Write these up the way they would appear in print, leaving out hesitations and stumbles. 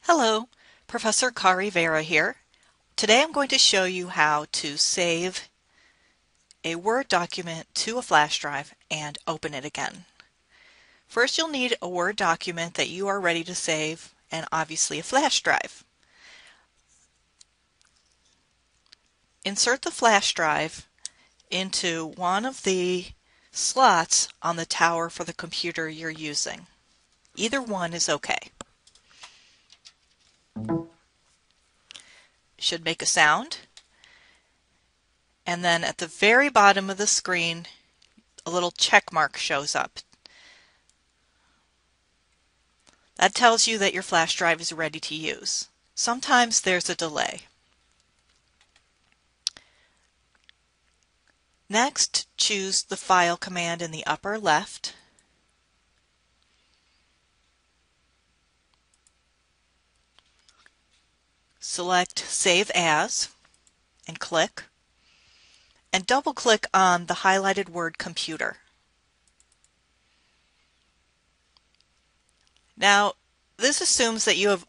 Hello, Professor Vara here. Today I'm going to show you how to save a Word document to a flash drive and open it again. First, you'll need a Word document that you are ready to save and obviously a flash drive. Insert the flash drive into one of the slots on the tower for the computer you're using. Either one is okay. Should make a sound. And then at the very bottom of the screen, a little check mark shows up. That tells you that your flash drive is ready to use. Sometimes there's a delay. Next, choose the File command in the upper left. Select Save As and click. And double-click on the highlighted word Computer. Now, this assumes that you have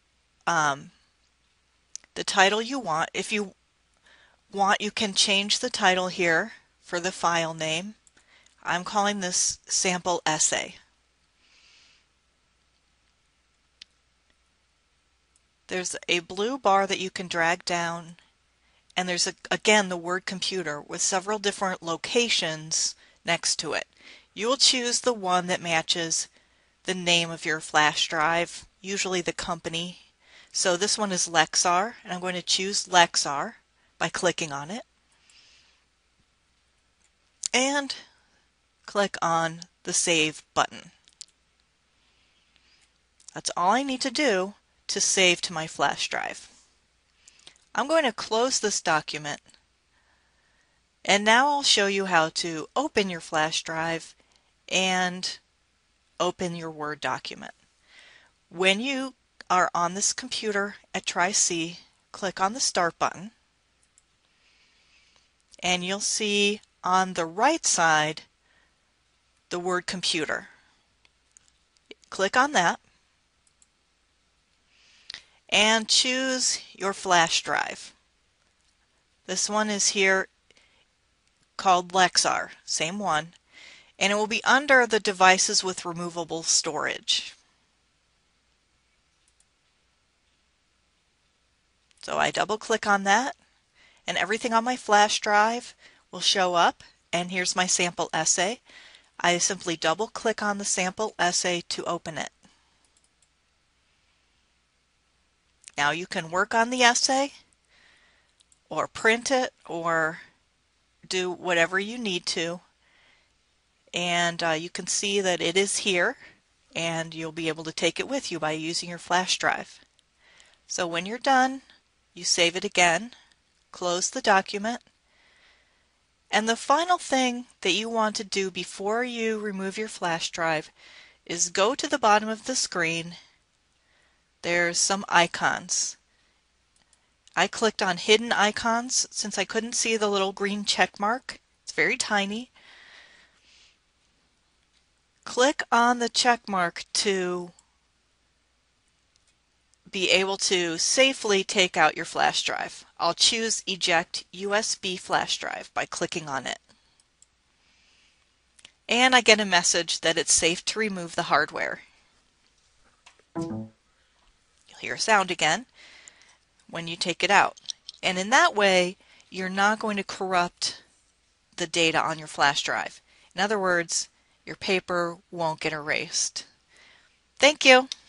the title you want. If you want, you can change the title here for the file name. I'm calling this Sample Essay. There's a blue bar that you can drag down, and there's again the word Computer with several different locations next to it. You will choose the one that matches the name of your flash drive, usually the company. So this one is Lexar, and I'm going to choose Lexar by clicking on it. And click on the Save button. That's all I need to do to save to my flash drive. I'm going to close this document, and now I'll show you how to open your flash drive and open your Word document. When you are on this computer at Tri-C, click on the Start button, and you'll see on the right side the word Computer. Click on that and choose your flash drive. This one is here called Lexar, same one, and it will be under the devices with removable storage. So I double click on that, and everything on my flash drive will show up, and here's my sample essay. I simply double click on the sample essay to open it. Now you can work on the essay, or print it, or do whatever you need to. And you can see that it is here, and you'll be able to take it with you by using your flash drive. So when you're done, you save it again, close the document, and the final thing that you want to do before you remove your flash drive is go to the bottom of the screen. There's some icons. I clicked on Hidden Icons since I couldn't see the little green check mark. It's very tiny. Click on the check mark to be able to safely take out your flash drive. I'll choose Eject USB Flash Drive by clicking on it. And I get a message that it's safe to remove the hardware. You'll hear a sound again when you take it out. And in that way, you're not going to corrupt the data on your flash drive. In other words, your paper won't get erased. Thank you.